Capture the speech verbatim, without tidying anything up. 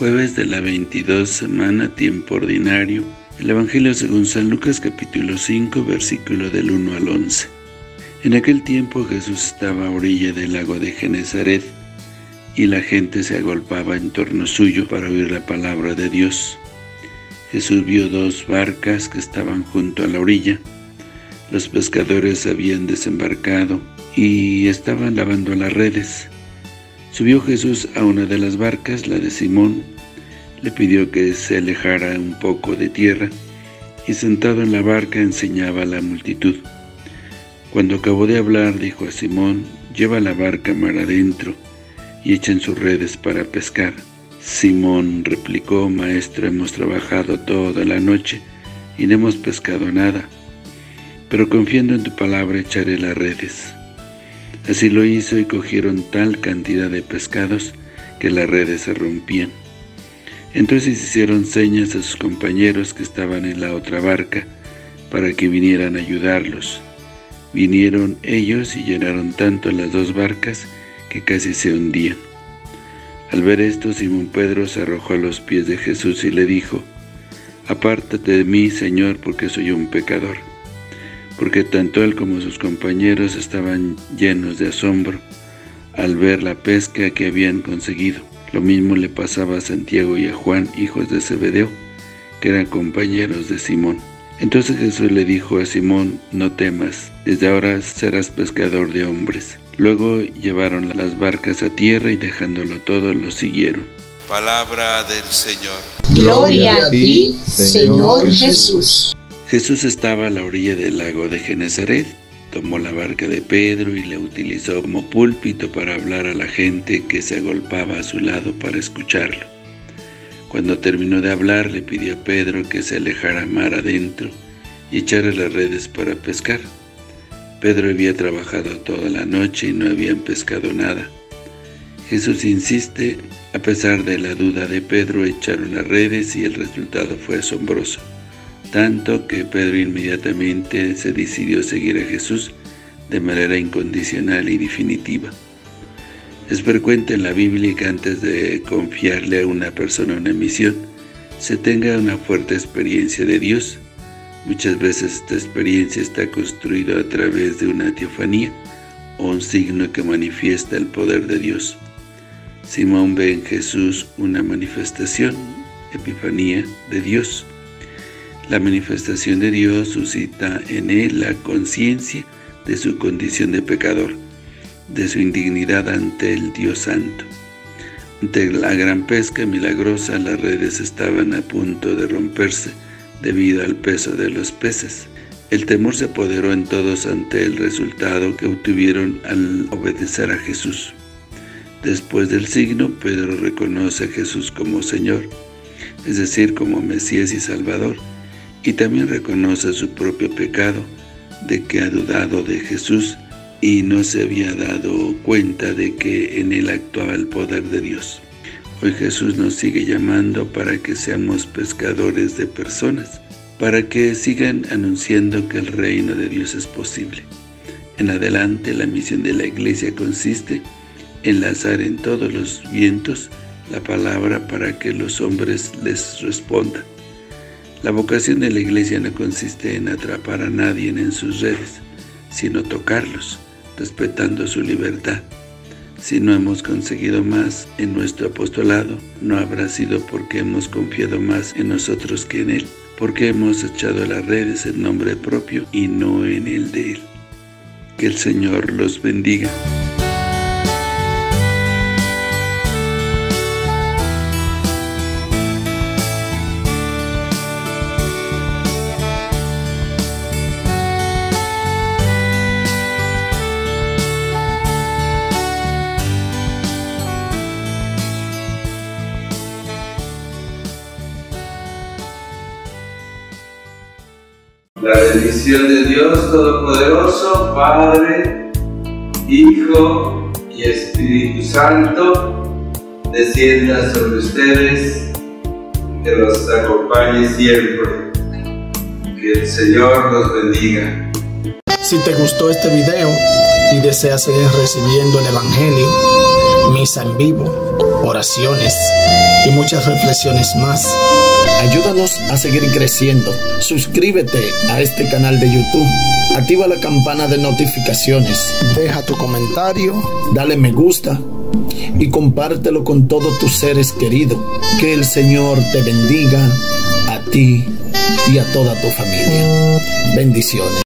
Jueves de la veintidós semana, tiempo ordinario. El Evangelio según San Lucas, capítulo cinco, versículo del uno al once. En aquel tiempo Jesús estaba a orilla del lago de Genesaret, y la gente se agolpaba en torno suyo para oír la palabra de Dios. Jesús vio dos barcas que estaban junto a la orilla. Los pescadores habían desembarcado y estaban lavando las redes. Subió Jesús a una de las barcas, la de Simón, le pidió que se alejara un poco de tierra, y sentado en la barca enseñaba a la multitud. Cuando acabó de hablar, dijo a Simón: «Lleva la barca mar adentro, y echen sus redes para pescar». Simón replicó: «Maestro, hemos trabajado toda la noche, y no hemos pescado nada, pero confiando en tu palabra echaré las redes». Así lo hizo, y cogieron tal cantidad de pescados que las redes se rompían. Entonces hicieron señas a sus compañeros que estaban en la otra barca, para que vinieran a ayudarlos. Vinieron ellos y llenaron tanto las dos barcas que casi se hundían. Al ver esto, Simón Pedro se arrojó a los pies de Jesús y le dijo: «Apártate de mí, Señor, porque soy un pecador». Porque tanto él como sus compañeros estaban llenos de asombro al ver la pesca que habían conseguido. Lo mismo le pasaba a Santiago y a Juan, hijos de Zebedeo, que eran compañeros de Simón. Entonces Jesús le dijo a Simón: «No temas, desde ahora serás pescador de hombres». Luego llevaron las barcas a tierra y dejándolo todo, lo siguieron. Palabra del Señor. Gloria a ti, Señor Jesús. Jesús estaba a la orilla del lago de Genesaret. Tomó la barca de Pedro y la utilizó como púlpito para hablar a la gente que se agolpaba a su lado para escucharlo. Cuando terminó de hablar, le pidió a Pedro que se alejara mar adentro y echara las redes para pescar. Pedro había trabajado toda la noche y no habían pescado nada. Jesús insiste. A pesar de la duda de Pedro, echaron las redes y el resultado fue asombroso, tanto que Pedro inmediatamente se decidió seguir a Jesús de manera incondicional y definitiva. Es frecuente en la Biblia que antes de confiarle a una persona una misión, se tenga una fuerte experiencia de Dios. Muchas veces esta experiencia está construida a través de una teofanía o un signo que manifiesta el poder de Dios. Simón ve en Jesús una manifestación, epifanía de Dios. La manifestación de Dios suscita en él la conciencia de su condición de pecador, de su indignidad ante el Dios Santo. Ante la gran pesca milagrosa, las redes estaban a punto de romperse debido al peso de los peces. El temor se apoderó en todos ante el resultado que obtuvieron al obedecer a Jesús. Después del signo, Pedro reconoce a Jesús como Señor, es decir, como Mesías y Salvador, y también reconoce su propio pecado de que ha dudado de Jesús y no se había dado cuenta de que en él actuaba el poder de Dios. Hoy Jesús nos sigue llamando para que seamos pescadores de personas, para que sigan anunciando que el reino de Dios es posible. En adelante, la misión de la Iglesia consiste en lanzar en todos los vientos la palabra para que los hombres les respondan. La vocación de la Iglesia no consiste en atrapar a nadie en sus redes, sino tocarlos, respetando su libertad. Si no hemos conseguido más en nuestro apostolado, no habrá sido porque hemos confiado más en nosotros que en Él, porque hemos echado las redes en nombre propio y no en el de Él. Que el Señor los bendiga. La bendición de Dios Todopoderoso, Padre, Hijo y Espíritu Santo, descienda sobre ustedes, que los acompañe siempre. Que el Señor los bendiga. Si te gustó este video y deseas seguir recibiendo el Evangelio, misa en vivo, oraciones y muchas reflexiones más. Ayúdanos a seguir creciendo. Suscríbete a este canal de YouTube. Activa la campana de notificaciones. Deja tu comentario. Dale me gusta. Y compártelo con todos tus seres queridos. Que el Señor te bendiga a ti y a toda tu familia. Bendiciones.